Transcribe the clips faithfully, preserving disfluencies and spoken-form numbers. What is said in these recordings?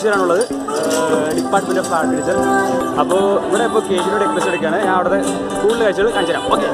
ആർക്കിടെക്ചറാണുള്ളത്, department of architecture. അപ്പോൾ ഇവിടെ ഇപ്പോൾ കെ ജിയുടെ എക്സ്പ്രസ് എടുക്കുകയാണ്. ഞാൻ അവിടുത്തെ കൂടുതൽ കാഴ്ചകൾ കാണിച്ചു തരാം. ഓക്കെ.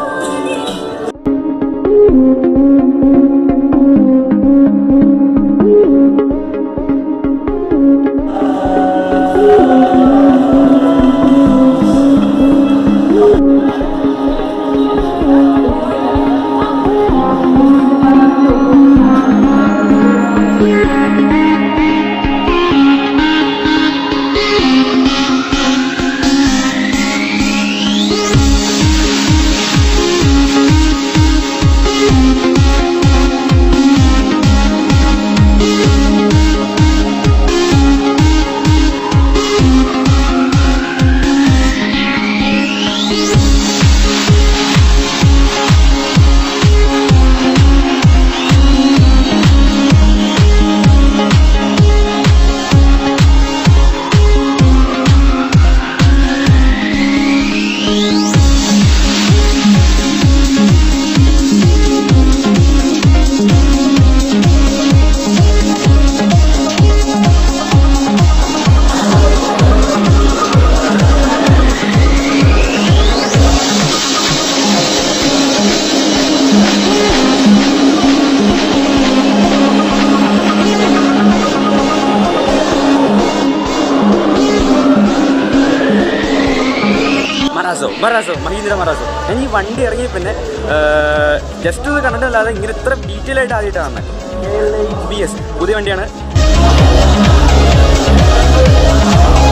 Marazzo Mahindra Marazzo. ഞാൻ ഈ വണ്ടി ഇറങ്ങി പിന്നെ ജസ്റ്റ് ഒന്ന് കണ്ടിട്ടല്ലാതെ ഇങ്ങനെ ഇത്ര ഡീറ്റെയിൽ ആയിട്ട് ആദ്യമായിട്ടാണ് കാണുന്നത്. ബി എസ് പുതിയ വണ്ടിയാണ്.